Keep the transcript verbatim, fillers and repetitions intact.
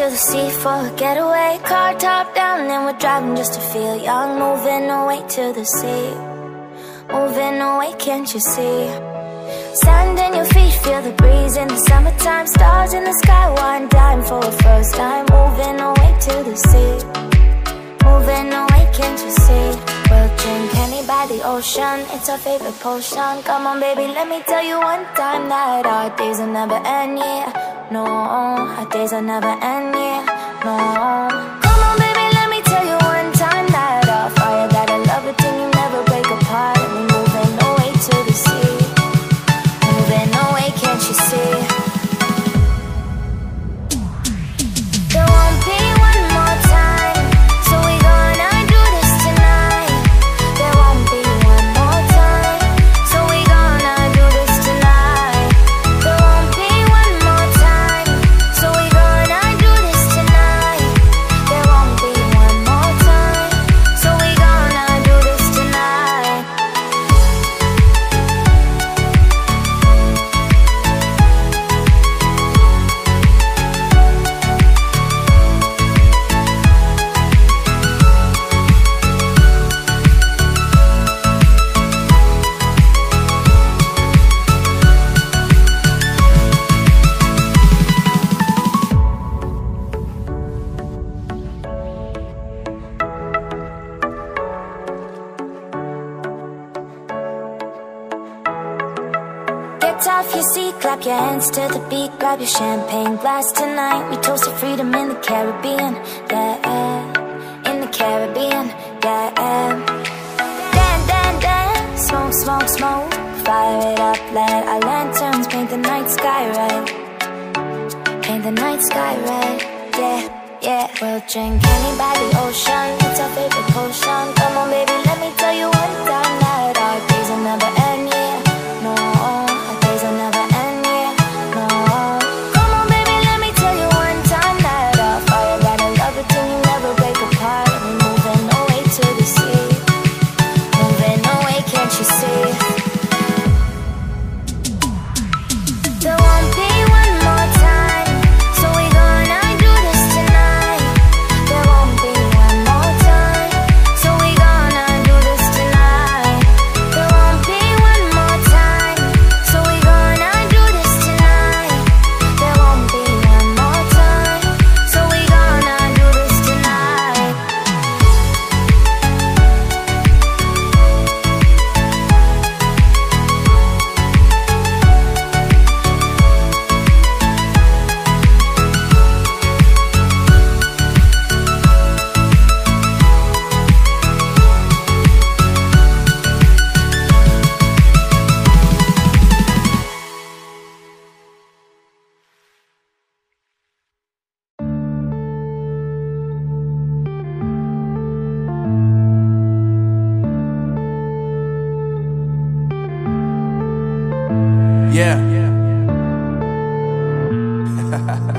the sea for a getaway. Car top down and we're driving just to feel young. Moving away to the sea, moving away, can't you see? Sand in your feet, feel the breeze in the summertime. Stars in the sky, one dime for a first time. Moving away to the sea, moving away, can't you see? We'll drink honey by the ocean, it's our favorite potion. Come on baby, let me tell you one time that our days will never end, yeah. No, our days will never end, yeah. No. Come on baby, let me tell you one time that our fire got a love it till you never break apart. And we moving away to the sea, moving away, can't you see? There won't be one more time, so we gonna do this tonight. There won't be one more time, so we gonna do this tonight. There won't be one more time, so we gonna do this tonight. There won't be one more time, so we gonna do this tonight. Get off your seat, clap your hands to the beat. Grab your champagne glass tonight. We toast to freedom in the Caribbean, yeah, in the Caribbean, yeah. Dan, dan, dan, smoke, smoke, smoke. Fire it up, let our lanterns paint the night sky red. Paint the night sky red, yeah, yeah. We'll drink honey by the ocean, it's our favorite potion. Come on baby, let me tell you one time that our days will never end, yeah. No, our days will never end, yeah. No. Come on baby, let me tell you one time that our fire got a love it till you never break apart. And we moving away to the sea, moving away, can't you see? There won't be one more time, so we gonna do this tonight. There won't be one more time, so we gonna do this tonight. There won't be one more time, so we gonna do this tonight. There won't be one more time, so we gonna do this tonight. Yeah.